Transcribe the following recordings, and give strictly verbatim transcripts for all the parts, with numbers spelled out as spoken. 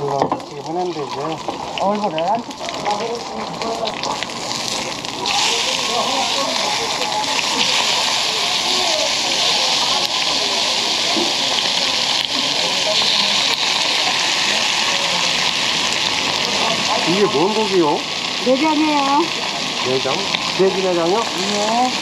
어떻게 보내면 되죠. 얼굴을 안 이게 뭔 고기요? 내장이에요. 내장? 돼지 내장이요? 네.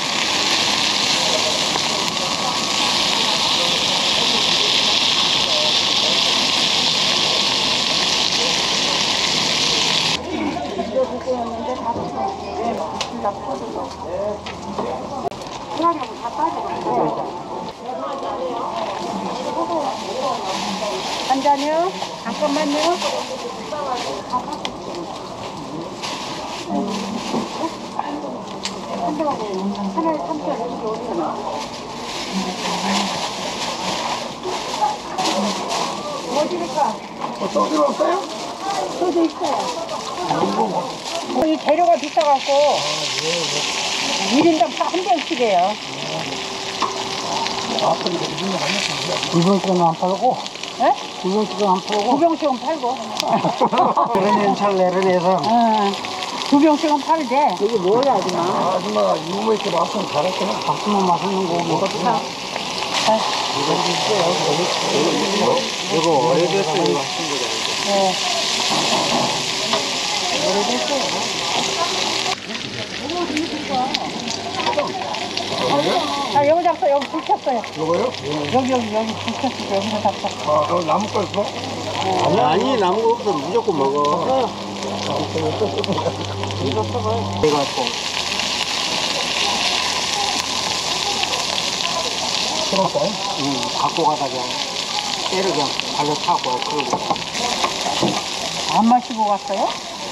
한 잔이요? 잠깐만요. 하나에 삼천 이렇게 오잖아. 뭐 드릴까? 소주 없어요? 소주 있어요. 이 재료가 비싸갖고 일 인당 한 병씩이에요. 두 병씩은 안 팔고? 네? 두 병씩은 안 팔고? 두 병씩은 팔고. 그런 연차를 내려내서. 응. 두 병씩은 팔대. 이게 뭐야, 아줌마? 아, 아줌마가 이모 이렇게 맛은 잘했구나. 박수만 맛있는 거 뭐가 나 이거 있어요. 이거 오래됐어요. 네. 오래됐어요. 아, 여기 잡서 여기 불 켰어요. 이거요? 여기, 여기, 여기 불 켰어. 여기서 잡서. 아, 그럼 나무 거 있어? 아니, 아니, 나무 거 없어. 무조건 먹어. 어. 이거 써봐요. 내가 또. 들었어요? 응, 갖고 가다가 때를 그냥 발로 차고, 그러고. 안 마시고 갔어요?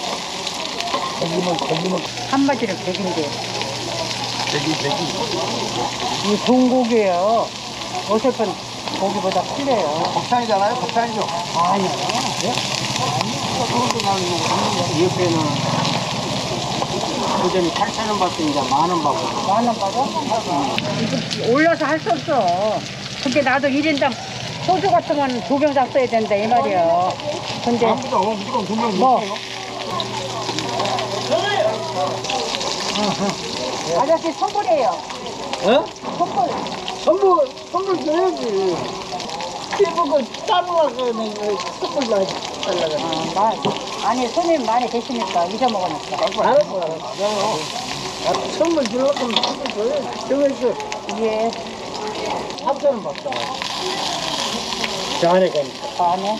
고기는, 고기는. 한마디로 백인데. 돼지, 돼지. 이 좋은 고기예요. 어설픈 고기보다 틀려요. 국산이잖아요, 국산이죠? 아니요. 네? 그것도 나는 이 옆에는 그전에 팔천 원 받고 이제 만 원 받고. 만 원 받아? 이거 올려서 할 수 없어. 근데 나도 일 인당 소주 같은 건 두 병 잡숴야 된다, 이 말이야. 근데 아무도 무조건 두 명 뭐? 못 아저씨 선물이에요. 어? 선물. 선물, 선물 줘야지. 이거 따로 나가면 선물 나 달라가. 아, 나, 아니, 손님 많이 계시니까 잊어먹으니까. 알았어, 알았어. 아, 선물 주려고 하면 선물 줘야지. 저기서 예, 삼천 원 받자. 저 안에 가니까. 안에.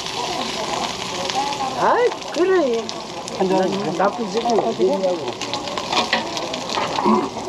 아이, 그래. 한 잔 나쁜 새끼.